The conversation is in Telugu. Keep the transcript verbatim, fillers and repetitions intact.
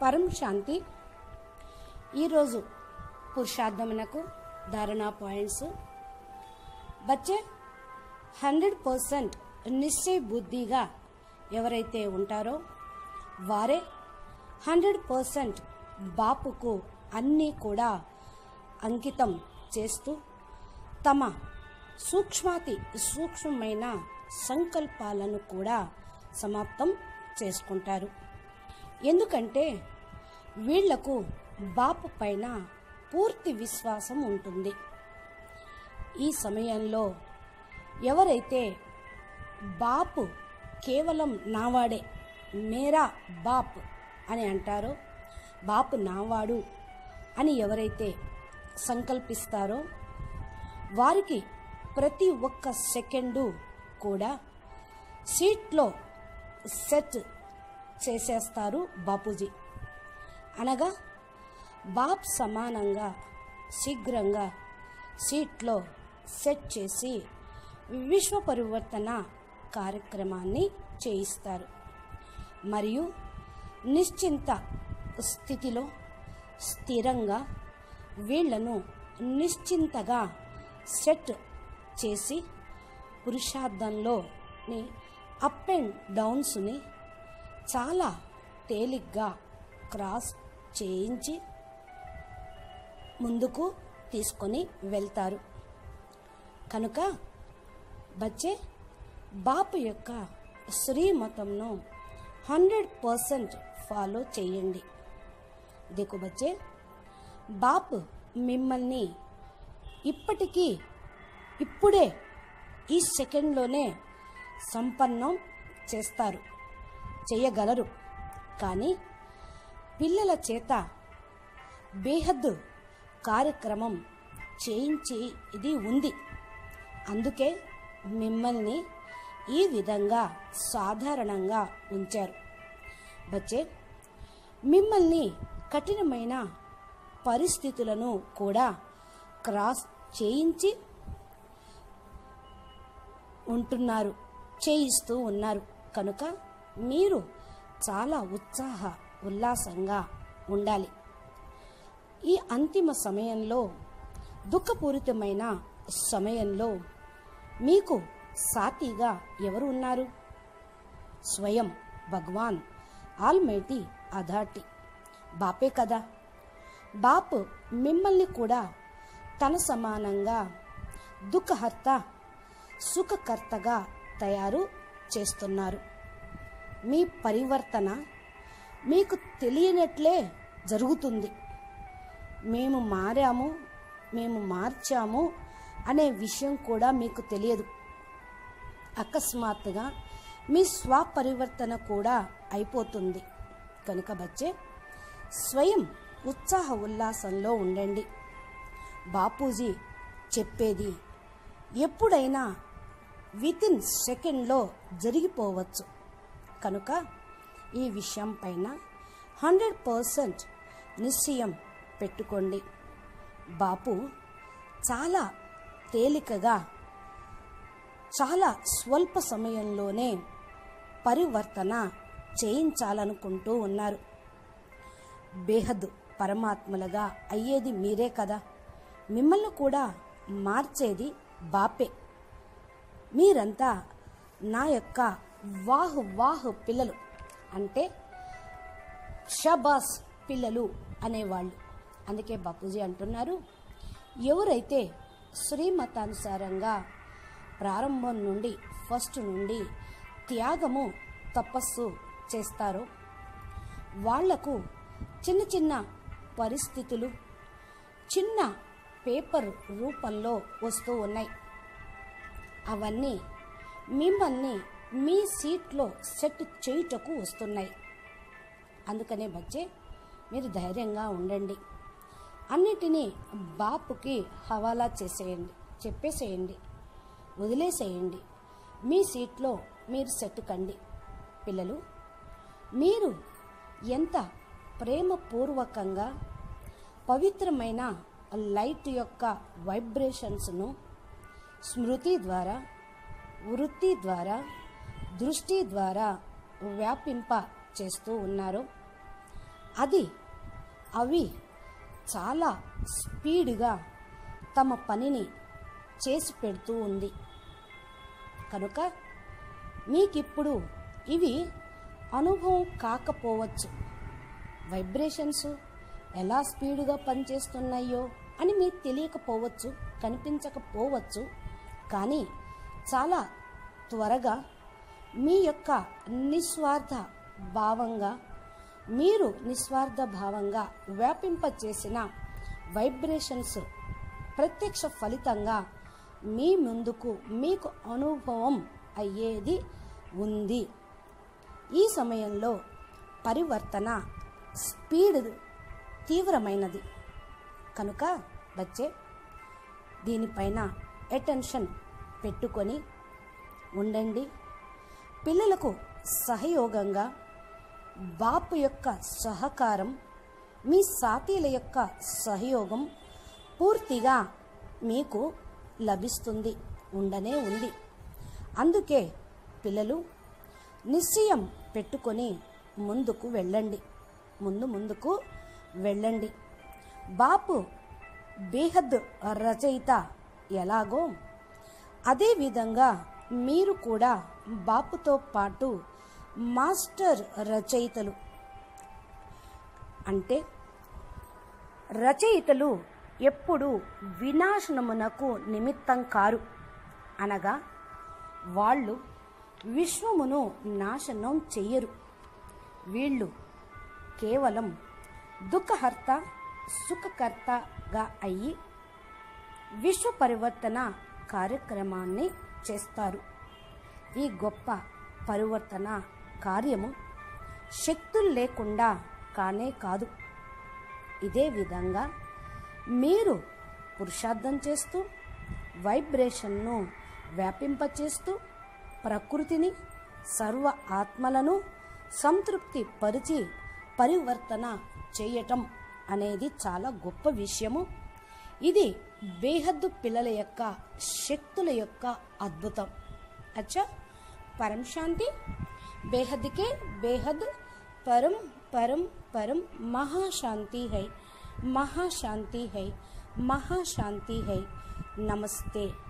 పరం శాంతి. ఈరోజు పురుషార్థమునకు ధారణా పాయింట్స్. బచ్చే హండ్రెడ్ పర్సెంట్ నిశ్చయ బుద్ధిగా ఎవరైతే ఉంటారో వారే హండ్రెడ్ పర్సెంట్ బాపుకు అన్నీ కూడా అంకితం చేస్తూ తమ సూక్ష్మాతి సూక్ష్మమైన సంకల్పాలను కూడా సమాప్తం చేసుకుంటారు. ఎందుకంటే వీళ్లకు బాపు పైన పూర్తి విశ్వాసం ఉంటుంది. ఈ సమయంలో ఎవరైతే బాపు కేవలం నావాడే, మేరా బాప్ అని అంటారో, బాపు నావాడు అని ఎవరైతే సంకల్పిస్తారో వారికి ప్రతి ఒక్క సెకండు కూడా సీట్లో సెట్ చేసేస్తారు బాపూజీ. అనగా బాప్ సమానంగా శీఘ్రంగా సీట్లో సెట్ చేసి విశ్వ పరివర్తన కార్యక్రమాన్ని చేయిస్తారు. మరియు నిశ్చింత స్థితిలో స్థిరంగా వీళ్లను నిశ్చింతగా సెట్ చేసి పురుషార్థంలోని అప్ అండ్ డౌన్స్ని చాలా తేలిగ్గా క్రాస్ చేయించి ముందుకు తీసుకొని వెళ్తారు. కనుక బచ్చే బాపు యొక్క శ్రీమతంను హండ్రెడ్ పర్సెంట్ ఫాలో చేయండి. దేకు బచ్చే, బాపు మిమ్మల్ని ఇప్పటికీ ఇప్పుడే ఈ సెకండ్లోనే సంపన్నం చేస్తారు, చేయగలరు. కానీ పిల్లల చేత బేహద్దు కార్యక్రమం చేయించి ఇది ఉంది. అందుకే మిమ్మల్ని ఈ విధంగా సాధారణంగా ఉంచారు. బచ్చే, మిమ్మల్ని కఠినమైన పరిస్థితులను కూడా క్రాస్ చేయించి ఉంటున్నారు, చేయిస్తూ ఉన్నారు. కనుక మీరు చాలా ఉత్సాహ ఉల్లాసంగా ఉండాలి. ఈ అంతిమ సమయంలో, దుఃఖపూరితమైన సమయంలో మీకు సాటిగా ఎవరు ఉన్నారు? స్వయం భగవాన్ ఆల్మైటీ అథారిటీ బాపే కదా. బాపు మిమ్మల్ని కూడా తన సమానంగా దుఃఖహర్త సుఖకర్తగా తయారు చేస్తున్నారు. మీ పరివర్తన మీకు తెలియనట్లే జరుగుతుంది. మేము మారాము, మేము మార్చాము అనే విషయం కూడా మీకు తెలియదు. అకస్మాత్తుగా మీ స్వపరివర్తన కూడా అయిపోతుంది. కనుక బచ్చే, స్వయం ఉత్సాహ ఉల్లాసంలో ఉండండి. బాపూజీ చెప్పేది ఎప్పుడైనా వితిన్ సెకండ్లో జరిగిపోవచ్చు. కనుక ఈ విషయం పైన హండ్రెడ్ పర్సెంట్ నిశ్చయం పెట్టుకోండి. బాపు చాలా తేలికగా చాలా స్వల్ప సమయంలోనే పరివర్తన చేయించాలనుకుంటూ ఉన్నారు. బేహద్దు పరమాత్మలుగా అయ్యేది మీరే కదా. మిమ్మల్ని కూడా మార్చేది బాపే. మీరంతా నా యొక్క వాహు వాహు పిల్లలు, అంటే షబాస్ పిల్లలు అనేవాళ్ళు. అందుకే బాపూజీ అంటున్నారు, ఎవరైతే శ్రీమతానుసారంగా ప్రారంభం నుండి ఫస్ట్ నుండి త్యాగము తపస్సు చేస్తారో వాళ్లకు చిన్న చిన్న పరిస్థితులు చిన్న పేపర్ రూపంలో వస్తూ ఉన్నాయి. అవన్నీ మిమ్మల్ని మీ సీట్లో సెట్ చేయుటకు వస్తున్నాయి. అందుకనే బచ్చే, మీరు ధైర్యంగా ఉండండి. అన్నిటినీ బాపుకి హవాలా చేసేయండి, చెప్పేసేయండి, వదిలేసేయండి. మీ సీట్లో మీరు సెట్ కండి. పిల్లలు, మీరు ఎంత ప్రేమపూర్వకంగా పవిత్రమైన లైట్ యొక్క వైబ్రేషన్స్ను స్మృతి ద్వారా, వృత్తి ద్వారా, దృష్టి ద్వారా వ్యాపింప చేస్తూ ఉన్నారు. అది అవి చాలా స్పీడ్గా తమ పనిని చేసి పెడుతూ ఉంది. కనుక మీకిప్పుడు ఇవి అనుభవం కాకపోవచ్చు. వైబ్రేషన్స్ ఎలా స్పీడ్గా పనిచేస్తున్నాయో అని మీకు తెలియకపోవచ్చు, కనిపించకపోవచ్చు. కానీ చాలా త్వరగా మీ యొక్క నిస్వార్థ భావంగా మీరు నిస్వార్థ భావంగా వ్యాపింపచేసిన వైబ్రేషన్స్ ప్రత్యక్ష ఫలితంగా మీ ముందుకు మీకు అనుభవం అయ్యేది ఉంది. ఈ సమయంలో పరివర్తన స్పీడ్ తీవ్రమైనది. కనుక బచ్చే దీనిపైన అటెన్షన్ పెట్టుకొని ఉండండి. పిల్లలకు సహయోగంగా బాపు యొక్క సహకారం, మీ సాతీల యొక్క సహయోగం పూర్తిగా మీకు లభిస్తుంది, ఉండనే ఉంది. అందుకే పిల్లలు నిశ్చయం పెట్టుకొని ముందుకు వెళ్ళండి, ముందు ముందుకు వెళ్ళండి. బాపు బేహద్ రచయిత ఎలాగో అదేవిధంగా మీరు కూడా బాపుతో పాటు మాస్టర్ రచయితలు. అంటే రచయితలు ఎప్పుడు వినాశనమునకు నిమిత్తం కారు, అనగా వాళ్ళు విశ్వమును నాశనం చెయ్యరు. వీళ్ళు కేవలం దుఃఖహర్త సుఖకర్తగా అయ్యి విశ్వ పరివర్తన కార్యక్రమాన్ని చేస్తారు. ఈ గొప్ప పరివర్తన కార్యము శక్తులు లేకుండా కానే కాదు. ఇదే విధంగా మీరు పురుషార్థం చేస్తూ వైబ్రేషన్ను వ్యాపింపచేస్తూ ప్రకృతిని సర్వ ఆత్మలను సంతృప్తి పరిచి పరివర్తన చేయటం అనేది చాలా గొప్ప విషయము. ఇది బేహద్దు పిల్లల యొక్క శక్తుల యొక్క అద్భుతం. అచ్చా परम शांति बेहद के बेहद परम परम परम महाशांति है, महाशांति है, महाशांति है। नमस्ते।